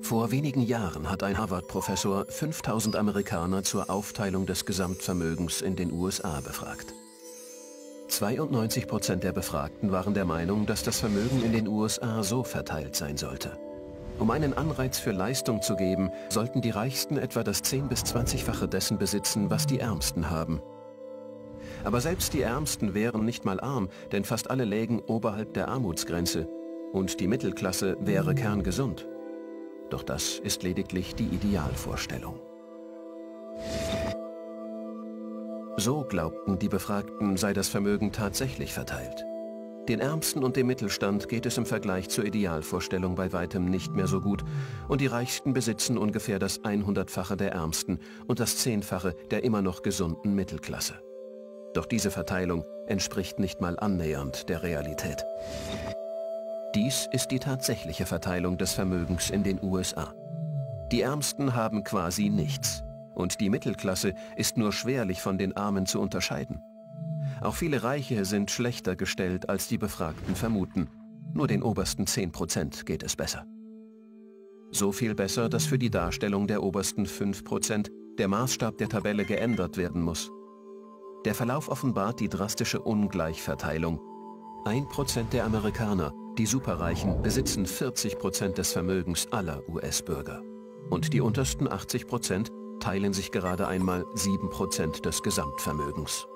Vor wenigen Jahren hat ein Harvard-Professor 5000 Amerikaner zur Aufteilung des Gesamtvermögens in den USA befragt. 92% der Befragten waren der Meinung, dass das Vermögen in den USA so verteilt sein sollte. Um einen Anreiz für Leistung zu geben, sollten die Reichsten etwa das 10- bis 20-fache dessen besitzen, was die Ärmsten haben. Aber selbst die Ärmsten wären nicht mal arm, denn fast alle lägen oberhalb der Armutsgrenze. Und die Mittelklasse wäre kerngesund. Doch das ist lediglich die Idealvorstellung. So glaubten die Befragten, sei das Vermögen tatsächlich verteilt. Den Ärmsten und dem Mittelstand geht es im Vergleich zur Idealvorstellung bei weitem nicht mehr so gut und die Reichsten besitzen ungefähr das 100-fache der Ärmsten und das 10-fache der immer noch gesunden Mittelklasse. Doch diese Verteilung entspricht nicht mal annähernd der Realität. Dies ist die tatsächliche Verteilung des Vermögens in den USA. Die Ärmsten haben quasi nichts und die Mittelklasse ist nur schwerlich von den Armen zu unterscheiden. Auch viele Reiche sind schlechter gestellt, als die Befragten vermuten. Nur den obersten 10% geht es besser. So viel besser, dass für die Darstellung der obersten 5% der Maßstab der Tabelle geändert werden muss. Der Verlauf offenbart die drastische Ungleichverteilung. 1% der Amerikaner, die Superreichen, besitzen 40% des Vermögens aller US-Bürger. Und die untersten 80% teilen sich gerade einmal 7% des Gesamtvermögens.